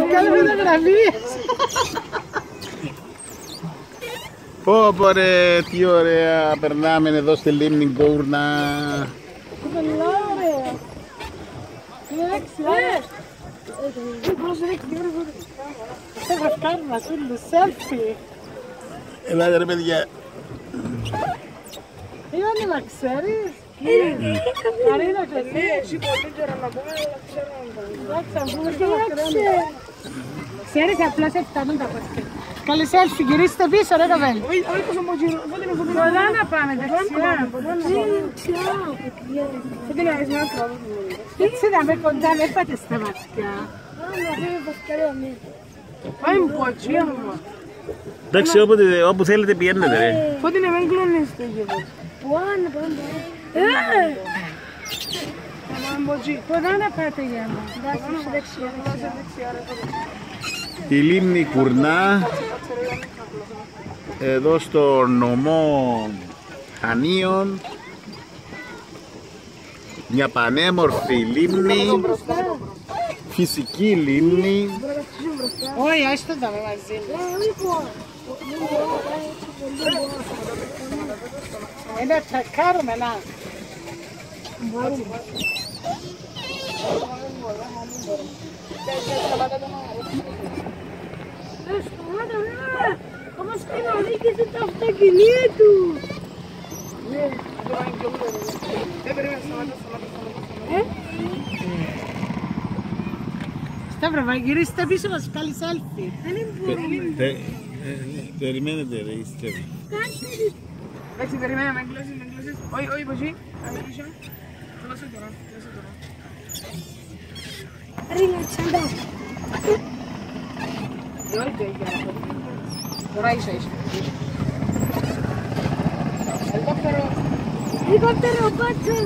Βγάλε φωτογραφίες. Πω ρε, τι ωραία περνάμε εδώ στη λίμνη Κούρνα. Πολλά ωραία. Θα βγάλουμε ασύλλου σέλφι. Ελάτε ρε παιδιά. Ιωάννη, να ξέρεις. Μαρίνα, ξέρεις. Ναι, εσύ πολύ τώρα να πούμε, αλλά ξέρω να τα δούμε. Εντάξει, θα βγούμε και μακριά. Ξέρεις, απλά σε φτάνουν τα πασκέτ. Καλή σέλφι, γυρίστε πίσω ρε καβέλ. Όχι πως μου γύρω, δεν είναι φωτεινά. Πολλά να πάμε, δεξιά. Φωτεινά, είσαι ένα τρόπο. Έτσι να με κοντά, δεν πάτε στα μάτια. Πάει μου ποτσία μου. Εντάξει, όπου θέλετε πηγαίνετε ρε. Φωτεινά, μην κλείνεις το γύρω. Πολλά να πάτε για μας. Η λίμνη Κουρνά, εδώ στο νομό Χανίων, μια πανέμορφη λίμνη, φυσική λίμνη. Όχι, ας το δάμε μαζί. Να τσακάρουμε, να. Όμως κοινωνίκησε το αυτοκινήτου του. Ναι, δεν περίμενε, σταμάτα. Σταύρο, γυρίστε πίσω μας, πάλι σέλφι. Περιμένετε ρε, είστε. Εντάξει, περιμένε, με κλώσεις. Όχι, πως ή, αμέσως. Κλώσω τώρα. Ρίλαξαντα. Τώρα ίσα. Ελικόπτερο, πάτσο.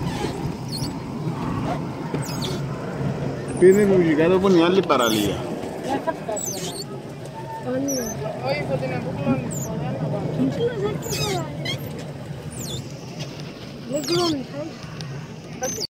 Πίνε μουσικά εδώ που είναι η άλλη παραλία. Δεν θα φτάσουμε. Όχι, φωτεινά, πού κλώνεις. Δεν κλώνει,